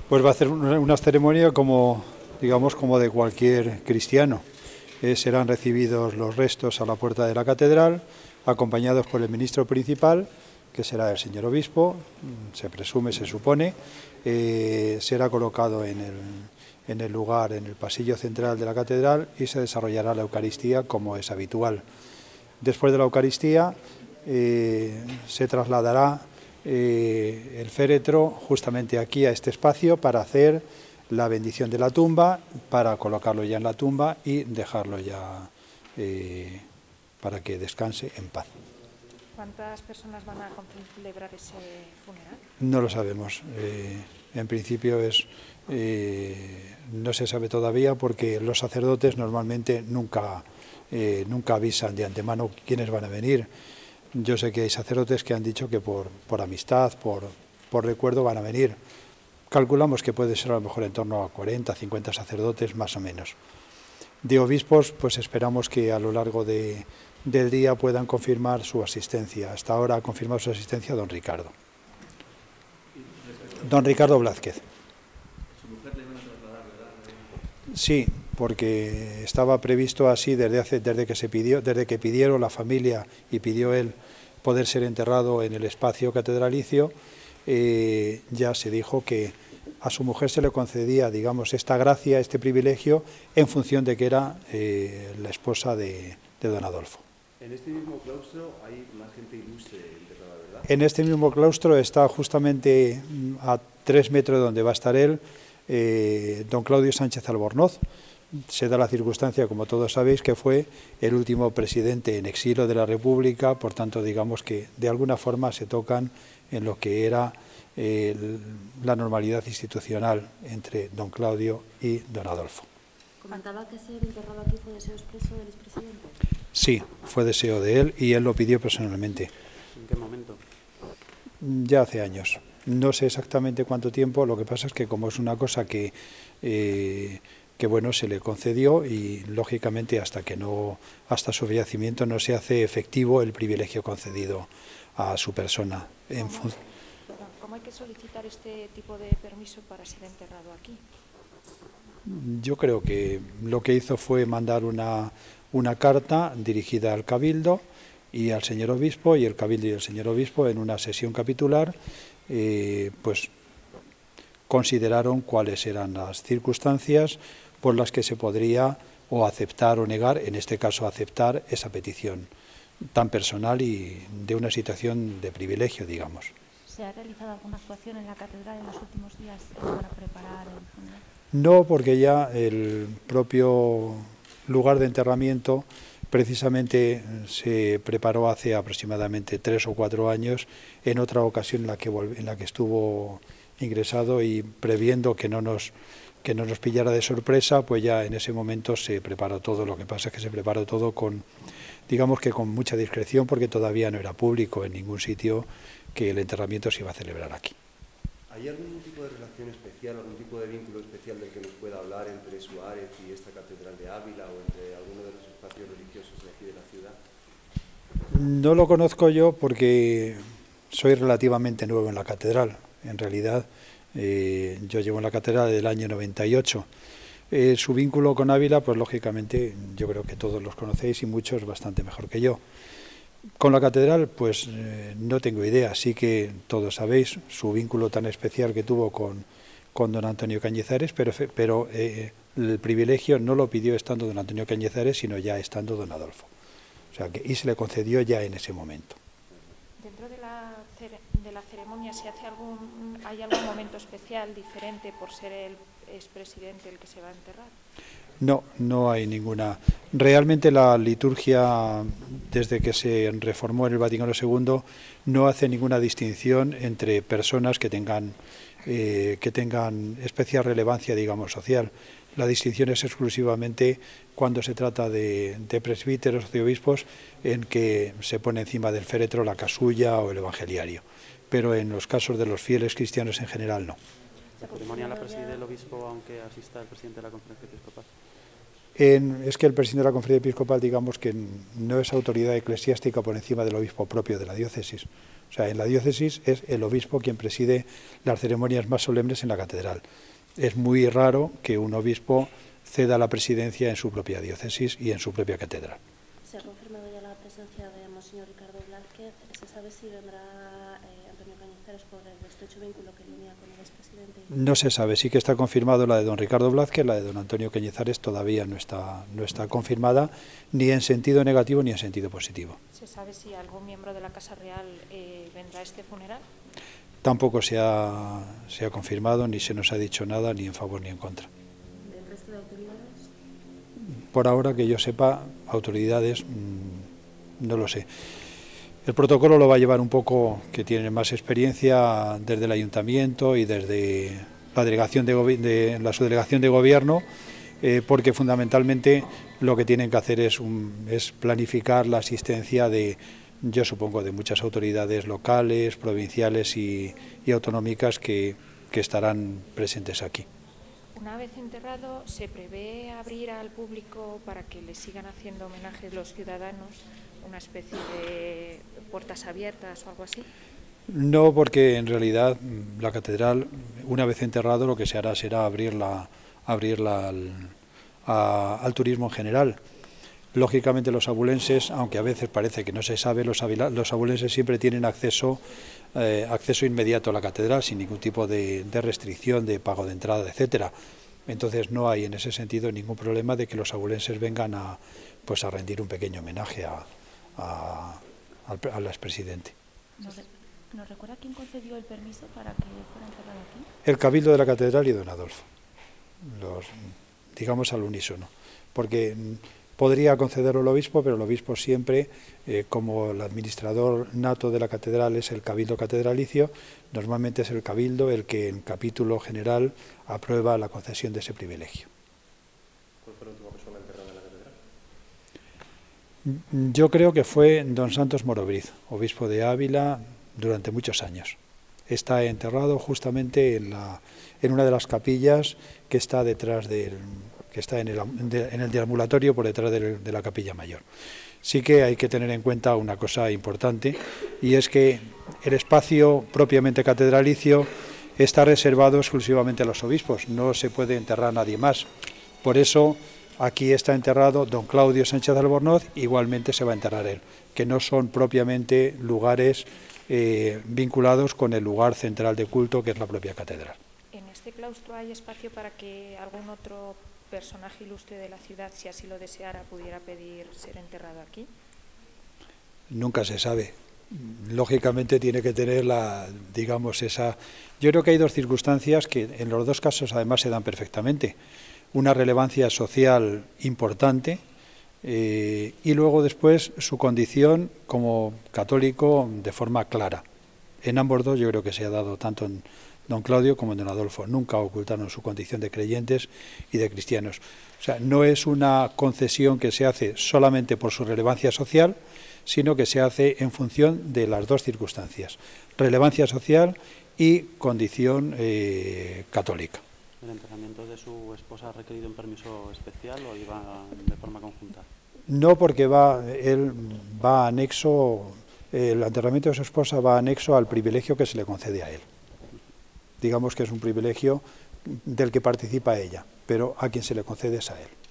Pues va a hacer una ceremonia como, digamos, como de cualquier cristiano. Serán recibidos los restos a la puerta de la catedral, acompañados por el ministro principal, que será el señor obispo, se presume, se supone, será colocado en el lugar, en el pasillo central de la catedral, y se desarrollará la Eucaristía como es habitual. Después de la Eucaristía se trasladará el féretro justamente aquí a este espacio para hacer la bendición de la tumba, para colocarlo ya en la tumba y dejarlo ya para que descanse en paz. ¿Cuántas personas van a celebrar ese funeral? No lo sabemos. En principio no se sabe todavía, porque los sacerdotes normalmente nunca avisan de antemano quiénes van a venir. Yo sé que hay sacerdotes que han dicho que por amistad, por recuerdo van a venir. Calculamos que puede ser a lo mejor en torno a 40, 50 sacerdotes más o menos. De obispos, pues esperamos que a lo largo del día puedan confirmar su asistencia. Hasta ahora ha confirmado su asistencia don Ricardo. Don Ricardo Blázquez. ¿Su mujer le iban a trasladar, verdad? Sí, porque estaba previsto así desde que pidieron la familia y pidió él poder ser enterrado en el espacio catedralicio. Ya se dijo que a su mujer se le concedía, digamos, esta gracia, este privilegio, en función de que era la esposa de don Adolfo. En este mismo claustro hay más gente ilustre enterrada, ¿verdad? En este mismo claustro está justamente a 3 metros de donde va a estar él, don Claudio Sánchez Albornoz. Se da la circunstancia, como todos sabéis, que fue el último presidente en exilio de la República, por tanto, digamos que de alguna forma se tocan en lo que era la normalidad institucional entre don Claudio y don Adolfo. ¿Comentaba que ser enterrado aquí fue deseo expreso del expresidente? Sí, fue deseo de él y él lo pidió personalmente. ¿En qué momento? Ya hace años. No sé exactamente cuánto tiempo, lo que pasa es que como es una cosa que bueno, se le concedió, y lógicamente hasta su fallecimiento no se hace efectivo el privilegio concedido a su persona. ¿Cómo hay que solicitar este tipo de permiso para ser enterrado aquí? Yo creo que lo que hizo fue mandar una carta dirigida al Cabildo y al señor obispo, y el Cabildo y el señor obispo en una sesión capitular pues consideraron cuáles eran las circunstancias por las que se podría o aceptar o negar, en este caso aceptar esa petición tan personal y de una situación de privilegio, digamos. ¿Se ha realizado alguna actuación en la catedral en los últimos días para preparar el funeral? No, porque ya el propio lugar de enterramiento precisamente se preparó hace aproximadamente 3 o 4 años, en otra ocasión en la que estuvo ingresado, y previendo que no nos pillara de sorpresa, pues ya en ese momento se preparó todo. Lo que pasa es que se preparó todo digamos que con mucha discreción, porque todavía no era público en ningún sitio que el enterramiento se iba a celebrar aquí. ¿Hay algún tipo de relación especial, algún tipo de vínculo especial del que nos pueda hablar entre Suárez y esta catedral de Ávila, o entre alguno de los espacios religiosos de aquí de la ciudad? No lo conozco yo porque soy relativamente nuevo en la catedral. En realidad, yo llevo en la catedral desde el año 98. Su vínculo con Ávila, pues lógicamente, yo creo que todos los conocéis, y muchos bastante mejor que yo. Con la catedral, pues no tengo idea. Sí que todos sabéis su vínculo tan especial que tuvo con don Antonio Cañizares, pero el privilegio no lo pidió estando don Antonio Cañizares, sino ya estando don Adolfo. O sea, y se le concedió ya en ese momento. Dentro de la ceremonia, ¿hay algún momento especial diferente por ser el expresidente el que se va a enterrar? No, no hay ninguna. Realmente la liturgia, desde que se reformó en el Vaticano II, no hace ninguna distinción entre personas que tengan especial relevancia, digamos, social. La distinción es exclusivamente cuando se trata de presbíteros o de obispos, en que se pone encima del féretro la casulla o el evangeliario. Pero en los casos de los fieles cristianos en general, no. ¿La ceremonia la preside el obispo aunque asista el presidente de la Conferencia Episcopal? Es que el presidente de la Conferencia Episcopal, digamos que no es autoridad eclesiástica por encima del obispo propio de la diócesis. O sea, en la diócesis es el obispo quien preside las ceremonias más solemnes en la catedral. Es muy raro que un obispo ceda la presidencia en su propia diócesis y en su propia catedral. Se ha confirmado ya la presencia de Monseñor Ricardo Blázquez. ¿Se sabe si vendrá Antonio Cañizares por el estrecho vínculo que le unía con el expresidente? No se sabe, sí que está confirmado la de don Ricardo Blázquez, la de don Antonio Cañizares todavía no está confirmada, ni en sentido negativo ni en sentido positivo. ¿Se sabe si algún miembro de la Casa Real vendrá a este funeral? Tampoco se ha confirmado, ni se nos ha dicho nada, ni en favor ni en contra. ¿Del resto de autoridades? Por ahora, que yo sepa, autoridades, no lo sé. El protocolo lo va a llevar un poco, que tiene más experiencia, desde el ayuntamiento y desde la delegación la subdelegación de gobierno, porque fundamentalmente lo que tienen que hacer es planificar la asistencia de, yo supongo, de muchas autoridades locales, provinciales y autonómicas que estarán presentes aquí. Una vez enterrado, ¿se prevé abrir al público para que le sigan haciendo homenajes los ciudadanos, una especie de puertas abiertas o algo así? No, porque en realidad la catedral, una vez enterrado, lo que se hará será abrirla al turismo en general. Lógicamente los abulenses, aunque a veces parece que no se sabe, los abulenses siempre tienen acceso inmediato a la catedral sin ningún tipo de restricción de pago de entrada, etcétera. Entonces no hay en ese sentido ningún problema de que los abulenses vengan a rendir un pequeño homenaje al expresidente. ¿Nos recuerda quién concedió el permiso para que fuera enterrado aquí? El Cabildo de la Catedral y don Adolfo, digamos al unísono, porque podría concederlo el obispo, pero el obispo siempre, como el administrador nato de la catedral es el Cabildo catedralicio, normalmente es el Cabildo el que en capítulo general aprueba la concesión de ese privilegio. ¿Cuál fue la última persona enterrada en la catedral? Yo creo que fue don Santos Morobriz, obispo de Ávila, durante muchos años. Está enterrado justamente en una de las capillas que está detrás que está en el deambulatorio por detrás de la capilla mayor. Sí que hay que tener en cuenta una cosa importante, y es que el espacio propiamente catedralicio está reservado exclusivamente a los obispos, no se puede enterrar a nadie más. Por eso aquí está enterrado don Claudio Sánchez Albornoz, igualmente se va a enterrar él, que no son propiamente lugares vinculados con el lugar central de culto, que es la propia catedral. ¿En este claustro hay espacio para que algún otro personaje ilustre de la ciudad, si así lo deseara, pudiera pedir ser enterrado aquí? Nunca se sabe. Lógicamente tiene que tener digamos, esa... Yo creo que hay dos circunstancias que en los dos casos además se dan perfectamente. Una relevancia social importante, y luego después su condición como católico de forma clara. En ambos dos yo creo que se ha dado tanto en don Claudio como en don Adolfo. Nunca ocultaron su condición de creyentes y de cristianos. O sea, no es una concesión que se hace solamente por su relevancia social, sino que se hace en función de las dos circunstancias: relevancia social y condición católica. ¿El enterramiento de su esposa ha requerido un permiso especial o iba de forma conjunta? No, porque él va anexo, el enterramiento de su esposa va anexo al privilegio que se le concede a él. Digamos que es un privilegio del que participa ella, pero a quien se le concede es a él.